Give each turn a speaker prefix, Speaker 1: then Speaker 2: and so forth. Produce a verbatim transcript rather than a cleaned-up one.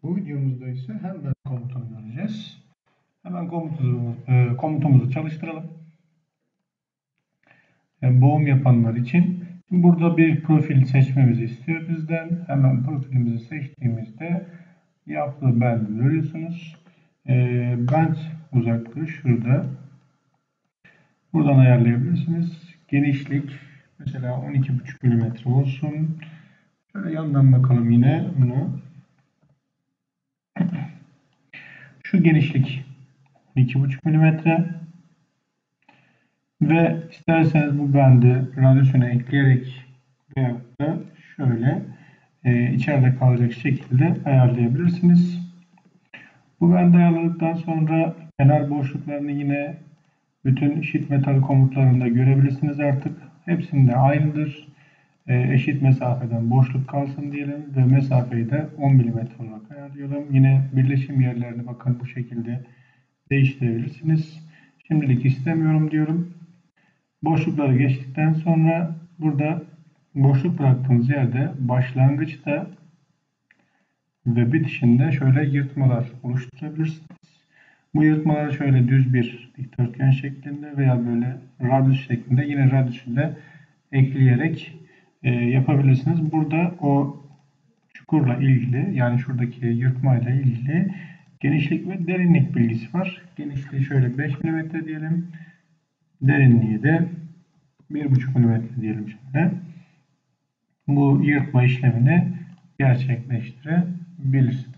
Speaker 1: Bu videomuzda ise hemen komutunu göreceğiz. Hemen komutumuzu, e, komutumuzu çalıştıralım. E, boğum yapanlar için. Şimdi burada bir profil seçmemizi istiyor bizden. Hemen profilimizi seçtiğimizde yaptığı bendi görüyorsunuz. E, bend uzaklığı şurada. Buradan ayarlayabilirsiniz. Genişlik mesela on iki buçuk milimetre olsun. Şöyle yandan bakalım yine bunu. Şu genişlik iki buçuk milimetre ve isterseniz bu bendi radyüsüne ekleyerek veyahut da şöyle e, içeride kalacak şekilde ayarlayabilirsiniz. Bu bendi ayarladıktan sonra kenar boşluklarını yine bütün sheet metal komutlarında görebilirsiniz artık. Hepsinde aynıdır. E, eşit mesafeden boşluk kalsın diyelim ve mesafeyi de on milimetre olarak ayarlayalım. Yine birleşim yerlerini bakın bu şekilde değiştirebilirsiniz. Şimdilik istemiyorum diyorum. Boşlukları geçtikten sonra burada boşluk bıraktığınız yerde başlangıçta ve bitişinde şöyle yırtmalar oluşturabilirsiniz. Bu yırtmaları şöyle düz bir dikdörtgen şeklinde veya böyle radyüs şeklinde yine radyüsü de ekleyerek e, yapabilirsiniz. Burada o çukurla ilgili yani şuradaki yırtmayla ilgili genişlik ve derinlik bilgisi var. Genişliği şöyle beş milimetre diyelim. Derinliği de bir buçuk milimetre diyelim şimdi. Bu yırtma işlemini gerçekleştirebiliriz.